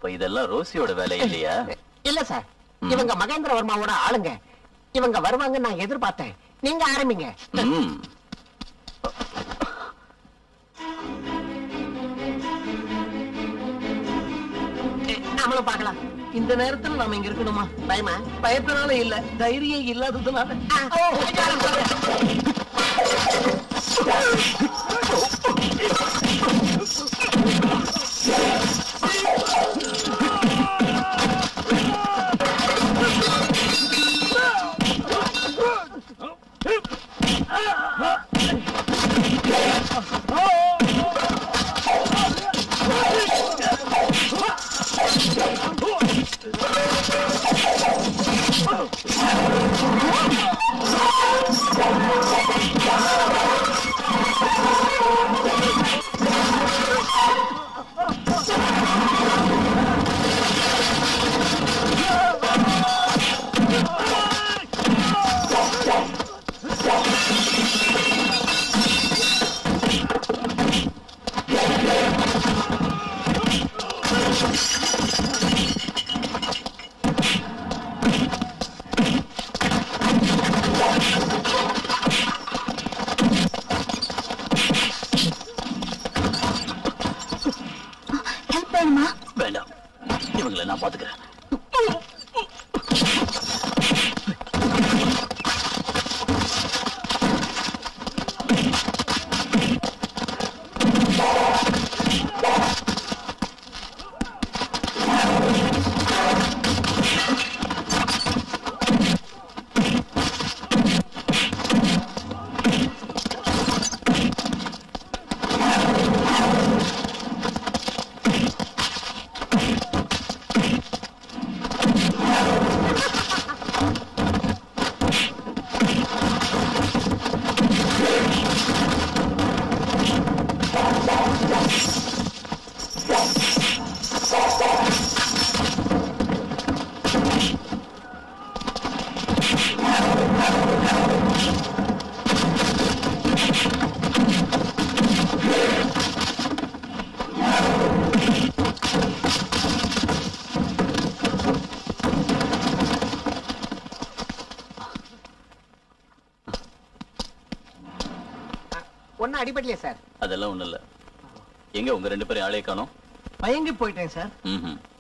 அப்ப இதெல்லாம் ரோசியோட வேலை இல்லையா? இல்ல சார், இவங்க மகேந்திர வர்மாவோட ஆளுங்க. இவங்க வருவாங்க நான் எதிர்பார்த்தேன். நீங்க ஆரம்பிங்க. நம்மளும் பார்க்கலாம். இந்த நேரத்துல நாம இங்க இருக்கணுமா? பயமா? பயத்தினால இல்ல, தைரியம் இல்லாததுனால. வேண்டாம், இவங்களை நான் பாத்துக்கிறேன். ஒன்னும் அடிபடலையே சார்? அதெல்லாம் ஒண்ணு இல்ல. எங்க உங்க ரெண்டு பேரும் ஆளே காணோம்? பயங்கி போயிட்டேன் சார்.